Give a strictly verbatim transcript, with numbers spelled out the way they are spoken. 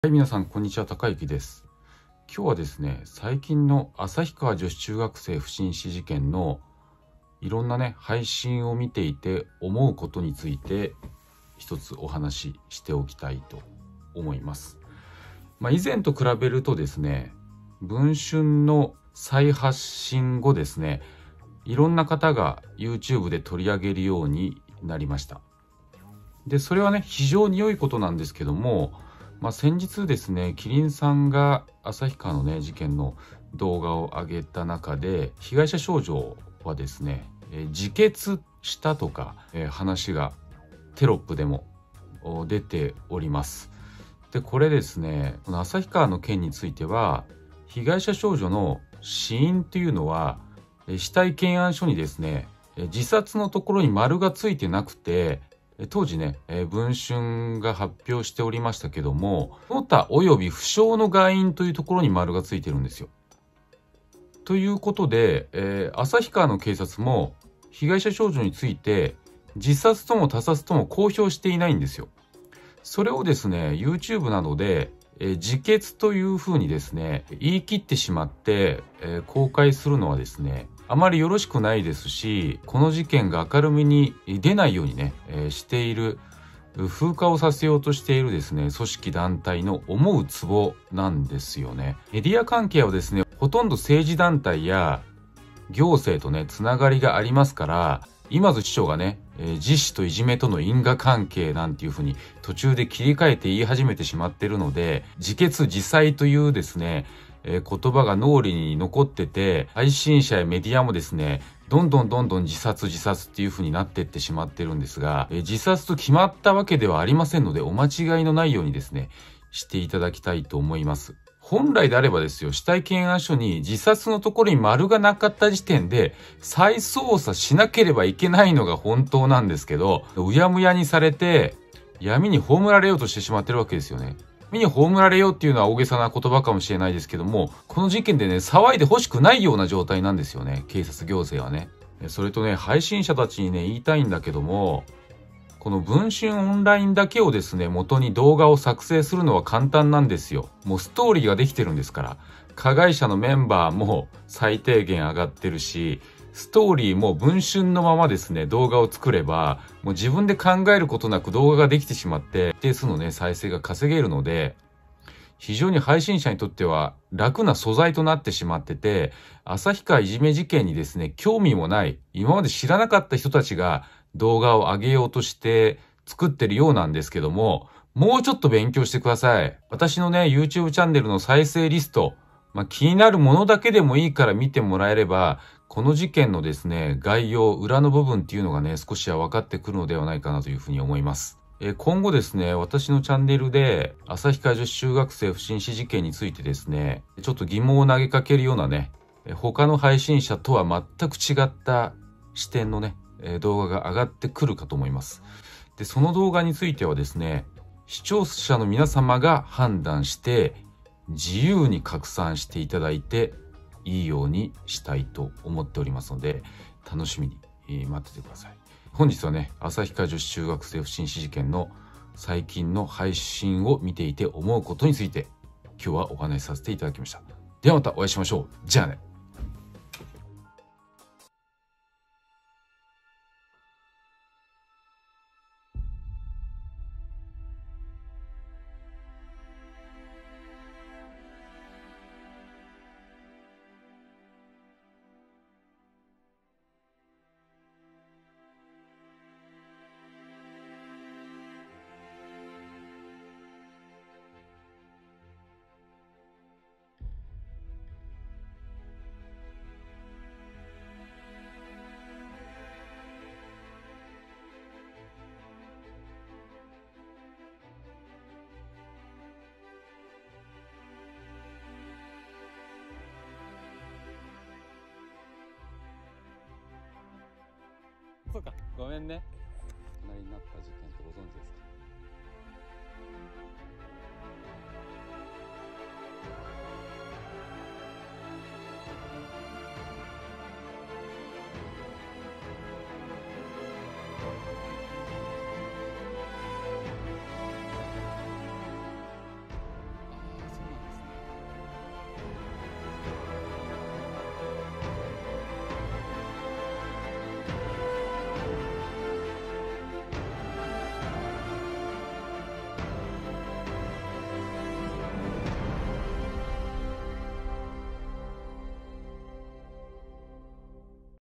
はい、皆さん、こんにちは。高幸です。今日はですね、最近の旭川女子中学生不審死事件のいろんなね、配信を見ていて思うことについて一つお話ししておきたいと思います。まあ、以前と比べるとですね、文春の再発信後ですね、いろんな方が YouTube で取り上げるようになりました。で、それはね、非常に良いことなんですけども、まあ、先日ですね、キリンさんが旭川のね、事件の動画を上げた中で、被害者少女はですね、えー自決したとか、えー話がテロップでもお出ております。で、これですね、この旭川の件については、被害者少女の死因というのは、えー死体検案書にですね、えー自殺のところに丸がついてなくて、え当時ね、えー文春が発表しておりましたけども、その他及び不詳の外因というところに丸がついてるんですよ。ということで、えー旭川の警察も被害者少女について自殺とも他殺とも公表していないんですよ。それをですね、YouTube などで、えー自決というふうにですね、言い切ってしまって、えー公開するのはですね、あまりよろしくないですし、この事件が明るみに出ないようにね、えーしている、風化をさせようとしているですね、組織団体の思うツボなんですよね。メディア関係はですね、ほとんど政治団体や行政とね、つながりがありますから、今津市長がね、えー自死といじめとの因果関係なんていうふうに途中で切り替えて言い始めてしまっているので、自決自災というですね、えー言葉が脳裏に残ってて、配信者やメディアもですね、どんどんどんどん自殺自殺っていう風になっていってしまってるんですが、えー自殺と決まったわけではありませんので、お間違いのないようにですね、していただきたいと思います。本来であればですよ、死体検案書に自殺のところに丸がなかった時点で再捜査しなければいけないのが本当なんですけど、うやむやにされて闇に葬られようとしてしまってるわけですよね。闇に葬られようっていうのは大げさな言葉かもしれないですけども、この事件でね、騒いで欲しくないような状態なんですよね、警察行政はね。それとね、配信者たちにね、言いたいんだけども、この文春オンラインだけをですね、元に動画を作成するのは簡単なんですよ。もうストーリーができてるんですから。加害者のメンバーも最低限上がってるし、ストーリーも文春のままですね、動画を作れば、もう自分で考えることなく動画ができてしまって、一定数のね、再生が稼げるので、非常に配信者にとっては楽な素材となってしまってて、旭川いじめ事件にですね、興味もない、今まで知らなかった人たちが動画を上げようとして作ってるようなんですけども、もうちょっと勉強してください。私のね、YouTube チャンネルの再生リスト、まあ、気になるものだけでもいいから見てもらえれば、この事件のですね、概要、裏の部分っていうのがね、少しは分かってくるのではないかなというふうに思います。え今後ですね、私のチャンネルで、旭川女子中学生不審死事件についてですね、ちょっと疑問を投げかけるようなね、他の配信者とは全く違った視点のね、動画が上がってくるかと思います。で、その動画についてはですね、視聴者の皆様が判断して、自由に拡散していただいて、いいようにしたいと思っておりますので、楽しみに待っててください。本日はね、旭川女子中学生不審死事件の最近の配信を見ていて思うことについて、今日はお話しさせていただきました。ではまたお会いしましょう。じゃあね。そうか、ごめんね。お亡くなりになった事件ってご存知ですか？